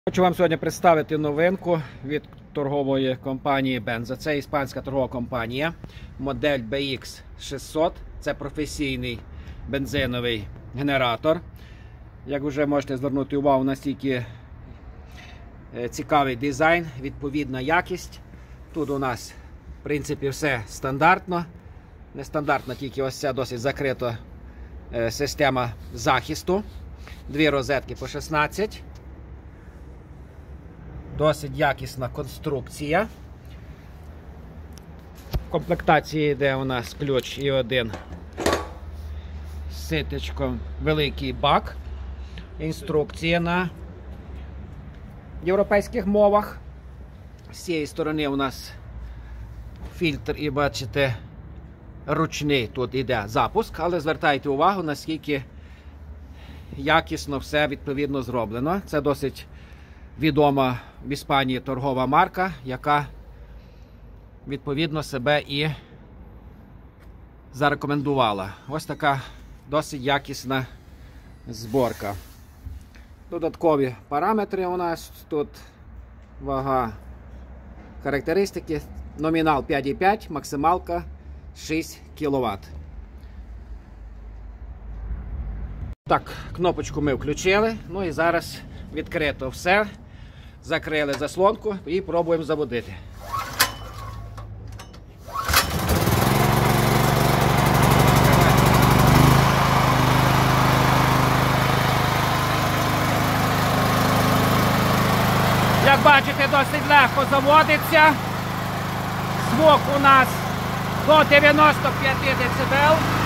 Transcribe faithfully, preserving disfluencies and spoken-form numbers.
Хочу вам сьогодні представити новинку від торгової компанії Benza. Це іспанська торгова компанія, модель бі ікс шістсот. Це професійний бензиновий генератор. Як вже можете звернути увагу, настільки цікавий дизайн, відповідна якість. Тут у нас, в принципі, все стандартно. Нестандартна тільки ось ця досить закрита система захисту. Дві розетки по шістнадцять. Досить якісна конструкція. В комплектації йде у нас ключ і один з ситечком, великий бак. Інструкція на європейських мовах. З цієї сторони у нас фільтр і, бачите, ручний тут йде запуск, але звертайте увагу, наскільки якісно все відповідно зроблено. Це досить відома в Іспанії торгова марка, яка відповідно себе і зарекомендувала. Ось така досить якісна зборка. Додаткові параметри у нас тут: вага, характеристики, номінал п'ять і п'ять, максималка шість кіловат. Так, кнопочку ми включили, ну і зараз відкрито все. Закрили заслонку і пробуємо заводити. Як бачите, досить легко заводиться. Звук у нас до дев'яноста п'яти децибел.